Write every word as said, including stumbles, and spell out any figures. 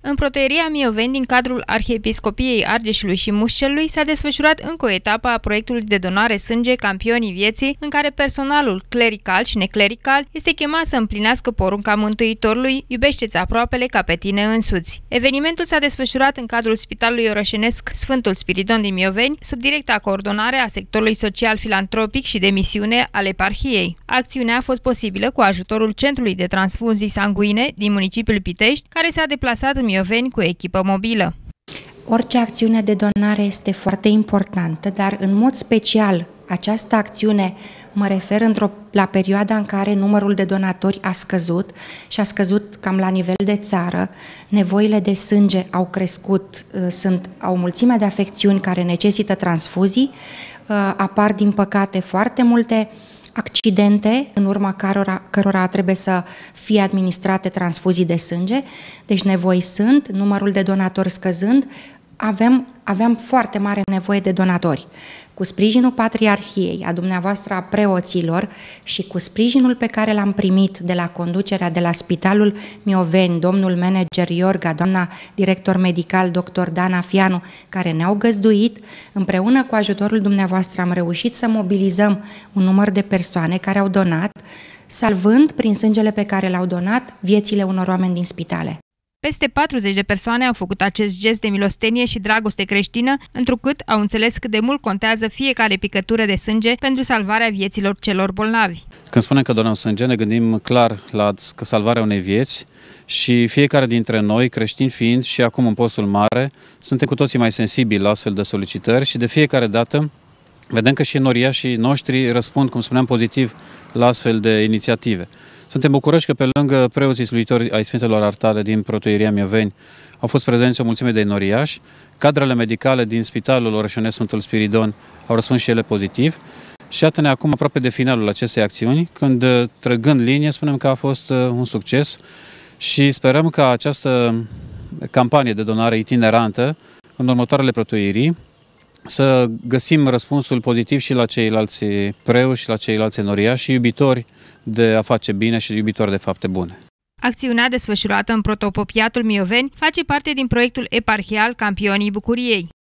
În Protoieria Mioveni, din cadrul Arhiepiscopiei Argeșului și Mușcelului, s-a desfășurat încă o etapă a proiectului de donare sânge Campionii Vieții, în care personalul clerical și neclerical este chemat să împlinească porunca Mântuitorului: iubește-ți aproapele ca pe tine însuți. Evenimentul s-a desfășurat în cadrul Spitalului Orășenesc Sfântul Spiridon din Mioveni, sub directa coordonare a sectorului social filantropic și de misiune al eparhiei. Acțiunea a fost posibilă cu ajutorul Centrului de Transfuzii Sanguine din municipiul Pitești, care s-a deplasat în Mioveni cu echipă mobilă. Orice acțiune de donare este foarte importantă, dar în mod special această acțiune mă refer într-o, la perioada în care numărul de donatori a scăzut și a scăzut cam la nivel de țară. Nevoile de sânge au crescut, sunt o mulțime de afecțiuni care necesită transfuzii, apar din păcate foarte multe accidente în urma cărora, cărora trebuie să fie administrate transfuzii de sânge, deci nevoi sunt, numărul de donatori scăzând, avem, aveam foarte mare nevoie de donatori. Cu sprijinul Patriarhiei, a dumneavoastră, a preoților și cu sprijinul pe care l-am primit de la conducerea de la Spitalul Mioveni, domnul manager Iorga, doamna director medical, doctor Dana Fianu, care ne-au găzduit, împreună cu ajutorul dumneavoastră am reușit să mobilizăm un număr de persoane care au donat, salvând prin sângele pe care l-au donat viețile unor oameni din spitale. Peste patruzeci de persoane au făcut acest gest de milostenie și dragoste creștină, întrucât au înțeles cât de mult contează fiecare picătură de sânge pentru salvarea vieților celor bolnavi. Când spunem că donăm sânge, ne gândim clar la salvarea unei vieți și fiecare dintre noi, creștini fiind și acum în postul mare, suntem cu toții mai sensibili la astfel de solicitări și de fiecare dată vedem că și noriașii noștri răspund, cum spuneam, pozitiv la astfel de inițiative. Suntem bucuroși că pe lângă preoții slujitori ai Sfintelor Altare din Protoieria Mioveni au fost prezenți o mulțime de noriași, cadrele medicale din Spitalul Orășenesc Sfântul Spiridon au răspuns și ele pozitiv și iată-ne acum aproape de finalul acestei acțiuni, când, trăgând linie, spunem că a fost un succes și sperăm că această campanie de donare itinerantă în următoarele protoierii să găsim răspunsul pozitiv și la ceilalți preoți și la ceilalți noriași și iubitori de a face bine și iubitori de fapte bune. Acțiunea desfășurată în Protopopiatul Mioveni face parte din proiectul eparhial Campionii Bucuriei.